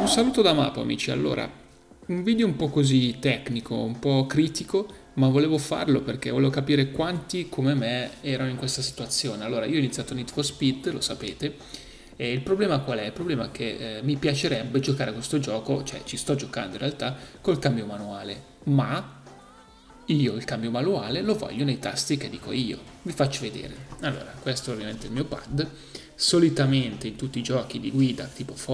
Un saluto da Mapo amici, allora, un video un po' così tecnico, un po' critico, ma volevo farlo perché volevo capire quanti come me erano in questa situazione. Allora, io ho iniziato Need for Speed, lo sapete, e il problema qual è? Il problema è che mi piacerebbe giocare a questo gioco, cioè ci sto giocando in realtà, col cambio manuale, ma io il cambio manuale lo voglio nei tasti che dico io. Vi faccio vedere. Allora, questo è ovviamente il mio pad. Solitamente in tutti i giochi di guida,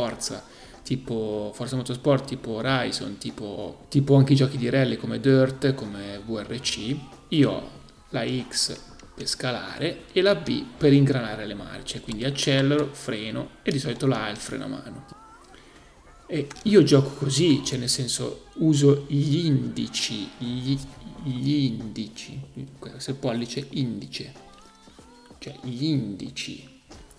tipo Forza Motorsport, tipo Horizon, tipo anche i giochi di rally come Dirt, come VRC, io ho la X per scalare e la B per ingranare le marce, quindi accelero, freno e di solito la A è il freno a mano. E io gioco così, cioè nel senso uso gli indici, gli indici, questo è il pollice indice, cioè gli indici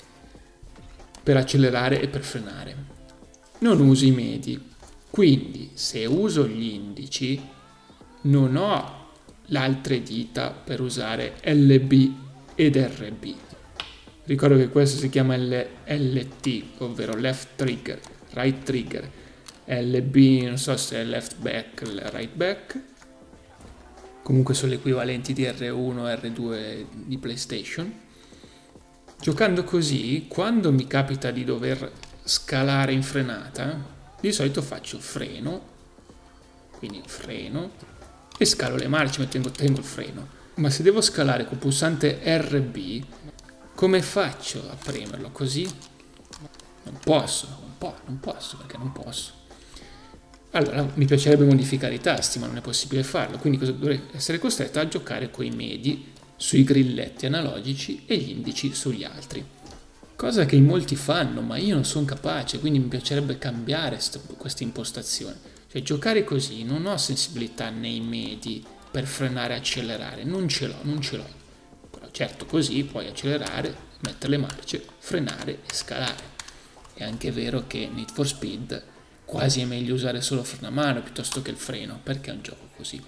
per accelerare e per frenare. Non uso i medi, quindi se uso gli indici non ho le altre dita per usare LB ed RB. Ricordo che questo si chiama LT, ovvero left trigger, right trigger, LB non so se è left back, right back, comunque sono gli equivalenti di R1 e R2 di PlayStation. Giocando così, quando mi capita di dover scalare in frenata, di solito faccio freno, quindi freno, e scalo le marce, tengo il freno. Ma se devo scalare col pulsante RB, come faccio a premerlo così? Non posso perché non posso. Allora mi piacerebbe modificare i tasti, ma non è possibile farlo, quindi dovrei essere costretto a giocare coi medi sui grilletti analogici e gli indici sugli altri. Cosa che in molti fanno, ma io non sono capace, quindi mi piacerebbe cambiare questa impostazione. Cioè giocare così, non ho sensibilità nei medi per frenare e accelerare, non ce l'ho. Però certo così puoi accelerare, mettere le marce, frenare e scalare. È anche vero che Need for Speed quasi è meglio usare solo freno a mano piuttosto che il freno, perché è un gioco così.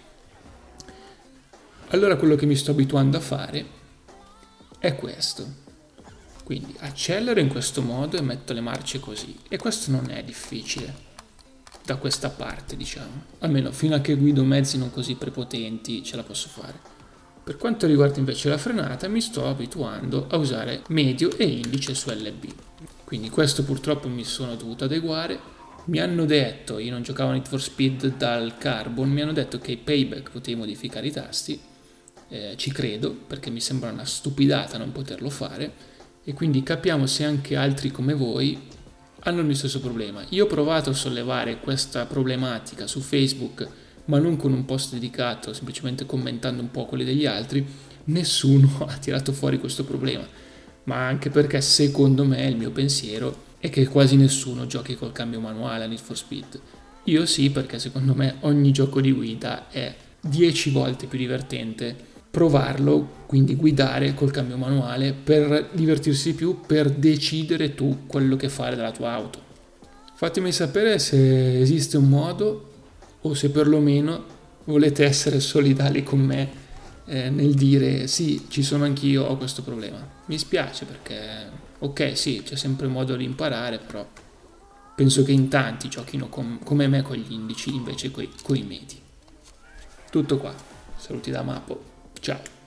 Allora quello che mi sto abituando a fare è questo. Quindi accelero in questo modo e metto le marce così. E questo non è difficile da questa parte, diciamo. Almeno fino a che guido mezzi non così prepotenti ce la posso fare. Per quanto riguarda invece la frenata, mi sto abituando a usare medio e indice su LB. Quindi questo purtroppo mi sono dovuto adeguare. Mi hanno detto, io non giocavo Need for Speed dal Carbon, mi hanno detto che i Payback potevi modificare i tasti. Ci credo, perché mi sembra una stupidata non poterlo fare. E quindi capiamo se anche altri come voi hanno il mio stesso problema. Io ho provato a sollevare questa problematica su Facebook, ma non con un post dedicato, semplicemente commentando un po' quelli degli altri. Nessuno ha tirato fuori questo problema, ma anche perché secondo me il mio pensiero è che quasi nessuno giochi col cambio manuale a Need for Speed. Io sì, perché secondo me ogni gioco di guida è 10 volte più divertente provarlo, quindi guidare col cambio manuale per divertirsi di più, per decidere tu quello che fare della tua auto. Fatemi sapere se esiste un modo o se perlomeno volete essere solidali con me nel dire sì, ci sono anch'io, ho questo problema. Mi spiace perché, ok, sì, c'è sempre modo di imparare, però penso che in tanti giochino come me con gli indici invece coi medi. Tutto qua, saluti da Mapo. Ciao.